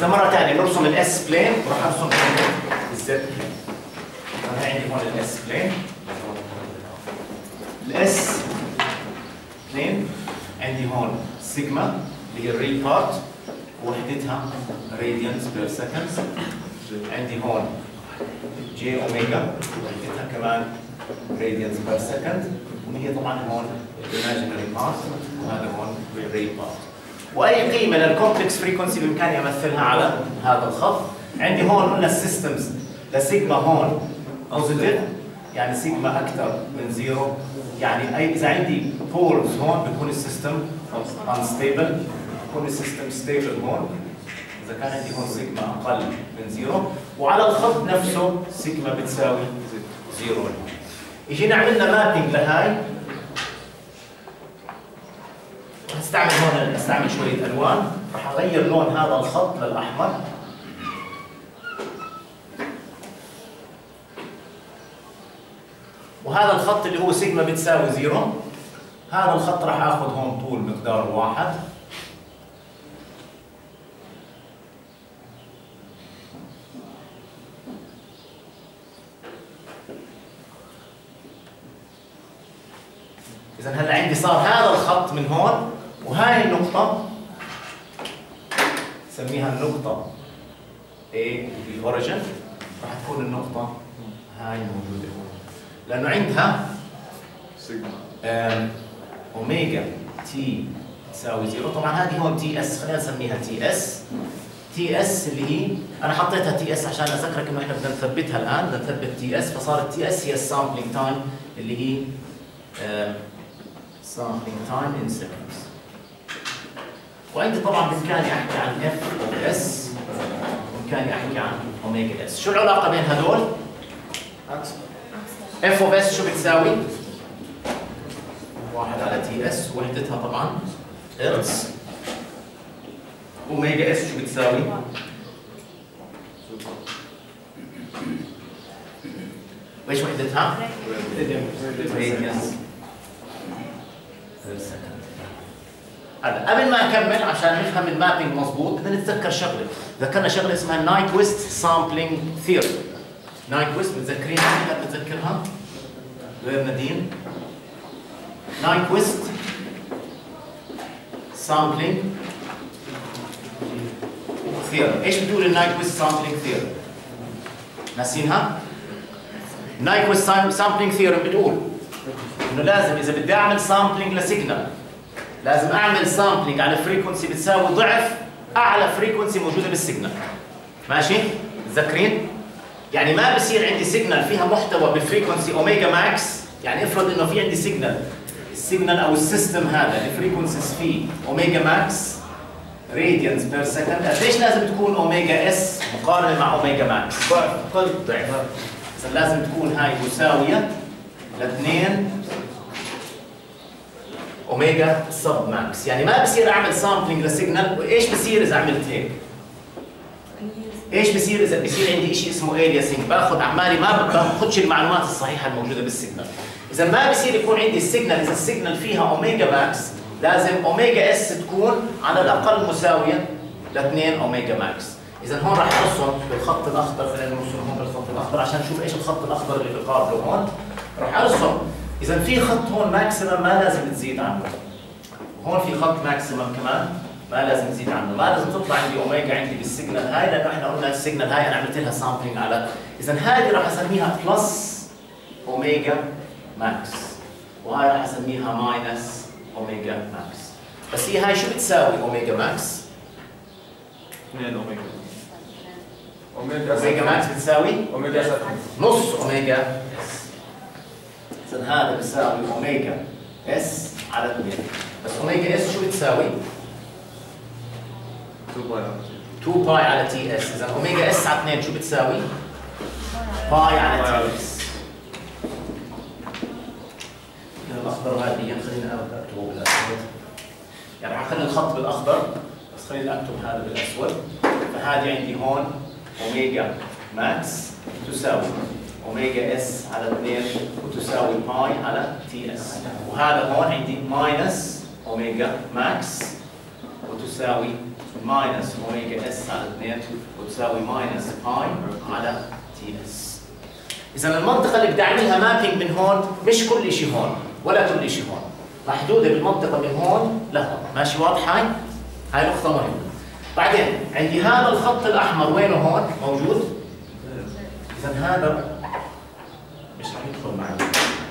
اذا مره ثانيه نرسم الاس بلين وراح ارسم الزد بلين. انا عندي هون الاس بلين، الاس بلين عندي هون سيجما اللي هي الري بارت وحدتها راديانز بير سكند. عندي هون جي اوميجا وحدتها كمان راديانز بير سكند، وهي طبعا هون الايماجينري بارت وهذا هون الري بارت. واي قيمه للكومبلكس فريكونسي بامكاني امثلها على هذا الخط. عندي هون قلنا السيستمز لسيجما هون بوزيتيف، يعني سيجما اكثر من زيرو، يعني اي اذا عندي بولز هون بكون السيستم انستيبل، بكون السيستم ستيبل هون اذا كان عندي هون سيجما اقل من زيرو، وعلى الخط نفسه سيجما بتساوي زيرو. يجينا عملنا مابينج لهاي، استعمل شويه الوان، راح اغير لون هذا الخط للاحمر. وهذا الخط اللي هو سيجما بتساوي زيرو، هذا الخط راح اخذ هون طول مقداره 1. إذا هلا عندي صار هذا الخط من هون، وهاي النقطة نسميها النقطة A في الأوريجن، راح تكون النقطة هاي موجودة هون، لأنه عندها أوميجا تي تساوي زيرو. طبعا هذه هون تي اس، خلينا نسميها تي اس. تي اس اللي هي أنا حطيتها تي اس عشان أذكرك إنه إحنا بدنا نثبتها الآن، بدنا نثبت تي اس، فصارت تي اس هي السامبلينج تايم اللي هي sampling time in seconds. وعندي طبعا بإمكاني أحكي عن F of S، بإمكاني أحكي عن أوميجا S. شو العلاقة بين هدول؟ F of S شو بتساوي؟ 1 على TS، وحدتها طبعا هرتز. أوميجا S شو بتساوي؟ وإيش وحدتها؟ راديانز. هلا قبل ما اكمل عشان نفهم المابينج مضبوط بدنا نتذكر شغله، ذكرنا شغله اسمها نايكويست سامبلينج ثيوري. نايكويست متذكرينها؟ بتذكرها؟ غير نادين؟ نايكويست سامبلينج ثيوري. ايش بتقول النايكويست سامبلينج ثيوري؟ ناسينها؟ نايكويست سامبلينج ثيوري بتقول انه لازم اذا بدي اعمل سامبلينج لسيجنال لازم اعمل سامبلينج على فريكونسي بتساوي ضعف اعلى فريكونسي موجوده بالسيجنال. ماشي؟ متذكرين؟ يعني ما بصير عندي سيجنال فيها محتوى بفريكونسي اوميجا ماكس، يعني افرض انه في عندي السيجنال او السيستم هذا الفريكونسيز فيه اوميجا ماكس راديانز بير سكند، قديش لازم تكون اوميجا اس مقارنه مع اوميجا ماكس؟ ضعف. اذا لازم تكون هاي مساويه ل 2 اوميجا سب ماكس. يعني ما بصير اعمل سامبلينج للسيجنال. وايش بصير اذا عملت هيك؟ ايش بصير اذا بصير عندي شيء اسمه الياسنج؟ باخذ اعمالي ما باخذش المعلومات الصحيحه الموجوده بالسيجنال. اذا ما بصير يكون عندي السيجنال، اذا السيجنال فيها اوميجا ماكس لازم اوميجا اس تكون على الاقل مساويه ل 2 اوميجا ماكس. اذا هون راح ارسم بالخط الاخضر، خلينا نرسم هون بالخط الاخضر عشان نشوف ايش الخط الاخضر اللي بقابله هون. راح ارسم اذا في خط هون ماكسيمم ما لازم تزيد عنه، وهون في خط ماكسيمم كمان ما لازم تزيد عنه، ما لازم تطلع عندي اوميجا عندي بالسيجنال هاي، لانه احنا قلنا السيجنال هاي انا عملت لها سامبلينج على، اذا هذه راح اسميها بلس اوميجا ماكس، وهاي راح اسميها ماينس اوميجا ماكس. بس هي هاي شو بتساوي اوميجا ماكس؟ 2 اوميجا. اوميجا ماكس بتساوي اوميجا نص اوميجا اس. اذا هذا بيساوي اوميجا اس على 2. بس اوميجا اس شو بتساوي؟ 2 باي على تي اس. اذا اوميجا اس على 2 شو بتساوي؟ باي على تي اس. الاخضر هذه خلينا اكتبه بالاسود، يعني راح اخلي الخط بالاخضر بس خليني اكتب هذا بالاسود. فهذه عندي هون اوميجا ماكس تساوي اوميجا اس على 2 وتساوي باي على تي اس، وهذا هون عندي ماينس اوميجا ماكس تساوي ماينس اوميجا اس على 2 وتساوي ماينس باي على تي اس. اذا المنطقه اللي بدي اعملها مابينج من هون مش كل شيء هون ولا كل شيء هون، محدوده بالمنطقه من هون لهون، ماشي واضحه؟ هاي نقطه مهمه. بعدين عندي هذا الخط الاحمر وينه هون؟ موجود؟ اذا هذا مش رح يدخل معي.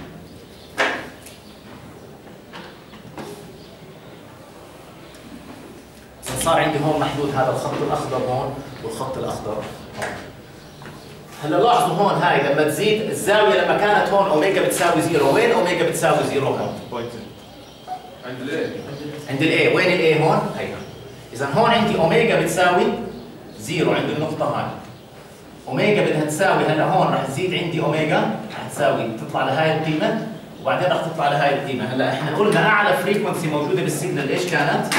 صار عندي هون محدود هذا الخط الاخضر هون والخط الاخضر هون. هلا لاحظوا هون هاي لما تزيد الزاويه لما كانت هون اوميجا بتساوي زيرو، وين اوميجا بتساوي زيرو هون؟ عند الاي. عند الاي، وين الاي هون؟ هيها. اذا هون عندي اوميجا بتساوي زيرو عند النقطه هاي. اوميجا بدها تساوي هلا هون رح تزيد عندي اوميجا رح تساوي تطلع لهاي القيمه وبعدين رح تطلع لهاي القيمه. هلا احنا قلنا اعلى فريكونسي موجوده بالسيجنال ايش كانت؟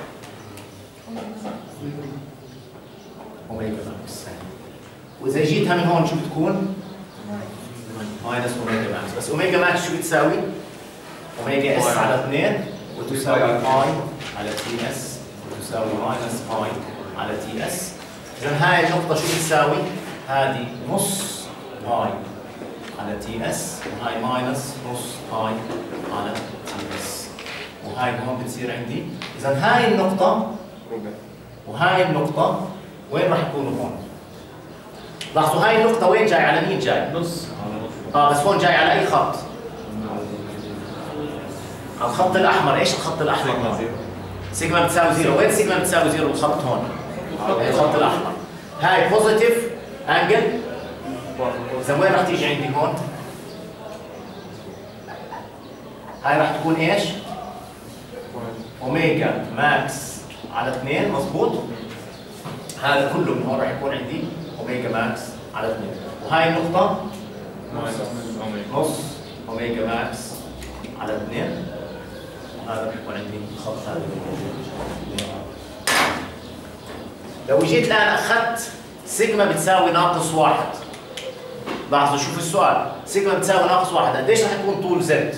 اوميجا ماكس. واذا جيتها من هون شو بتكون؟ ماينس اوميجا ماكس، بس اوميجا ماكس شو بتساوي؟ اوميجا اس على 2 وتساوي باي على تي اس وتساوي ماينس باي على تي اس. اذا هاي النقطة شو بتساوي؟ هذه نص باي على تي اس وهاي ماينس نص باي على تي اس. وهاي هون بتصير عندي، اذا هاي النقطة وهاي النقطة وين راح يكونوا هون؟ لاحظوا هاي النقطة وين جاي؟ على مين جاي؟ نص. بس هون جاي على أي خط؟ على الخط الأحمر، إيش الخط الأحمر؟ سيجما زيرو. سيجما بتساوي زيرو، وين سيجما بتساوي زيرو؟ الخط هون. الخط الأحمر. هاي بوزيتيف أنجل. إذا وين راح تيجي عندي هون؟ هاي راح تكون إيش؟ أوميجا ماكس على 2 مضبوط؟ هذا كله من هون راح يكون عندي اوميجا ماكس على 2 وهاي النقطة نص اوميجا ماكس على 2 وهذا راح يكون عندي الخط هذا. لو جيت الآن أخذت سيجما بتساوي ناقص 1، لاحظوا شوفوا السؤال، سيجما بتساوي ناقص 1، قديش راح يكون طول زد؟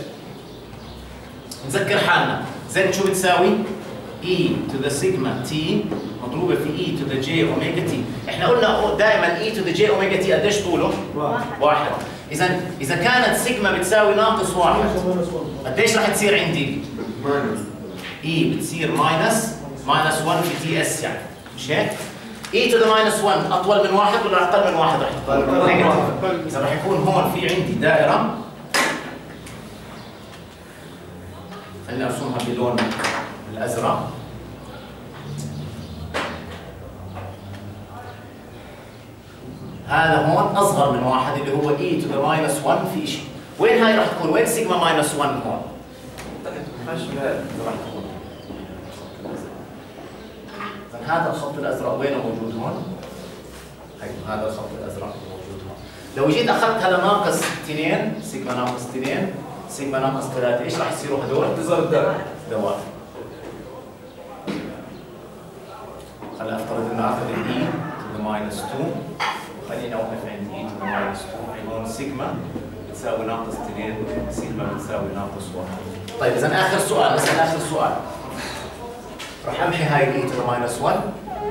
نذكر حالنا، زد شو بتساوي؟ e to the sigma t مضروبة في e to the j omega t. احنا قلنا دائما e to the j omega t قديش طوله؟ 1. إذا كانت سيجما بتساوي ناقص 1 قديش راح تصير عندي؟ e بتصير ماينس 1 في تي اس يعني، مش هيك؟ e to the minus 1 أطول من 1 ولا أقل من 1 راح تكون؟ إذا راح يكون هون في عندي دائرة، خليني أرسمها بلون الأزرق. هذا هون أصغر من 1 اللي هو e to the minus 1 في شيء. وين هاي راح تكون؟ وين سيجما minus 1 هون؟ راح تكون. هذا الخط الأزرق وينه موجود هون؟ هذا الخط الأزرق موجود هون. لو جيت أخذت هذا ناقص 2 سيجما ناقص 2 سيجما ناقص 3 إيش راح يصيروا هذول؟ دوائر. خلينا افترض انه اخذ الاي to the minus 2 وخلينا اوقف عند اي to the minus 2 هون سيجما بتساوي ناقص 2 سيجما بتساوي ناقص 1. طيب اذا اخر سؤال، مثلا اخر سؤال راح امحي هاي الاي to the minus 1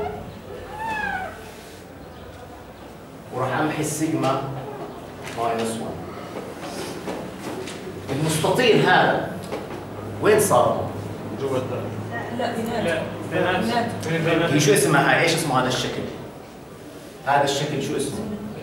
وراح امحي السيجما minus 1. المستطيل هذا وين صار؟ جوا لا هي شو اسمها هاي؟ ايش اسمه هذا الشكل؟ هذا الشكل شو اسمه؟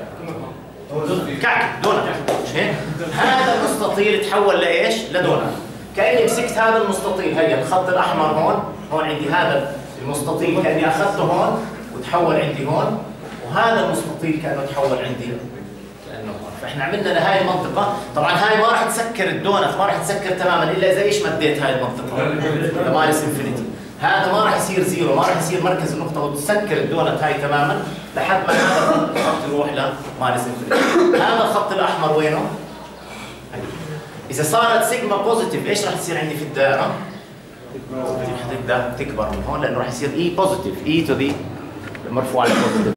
كعك دونت، مش هيك؟ هذا المستطيل تحول لايش؟ لدونت. كاني مسكت هذا المستطيل، هي الخط الاحمر هون عندي هذا المستطيل كاني اخذته هون وتحول عندي هون، وهذا المستطيل كانه تحول عندي كانه هون. فاحنا عملنا لهي المنطقه، طبعا هاي ما راح تسكر الدونت، ما راح تسكر تماما الا اذا ايش مديت هاي المنطقه؟ لماينس انفينيتي. هذا ما راح يصير زيرو، ما راح يصير مركز النقطة وتسكر الدونت هاي تماما لحد ما هذا الخط يروح لماينس انفينيتي. هذا الخط الأحمر وينه؟ إذا صارت سيجما بوزيتيف إيش راح تصير عندي في الدائرة؟ حتبدأ تكبر من هون لأنه راح يصير إي بوزيتيف، إي تو ذي مرفوع على بوزيتيف.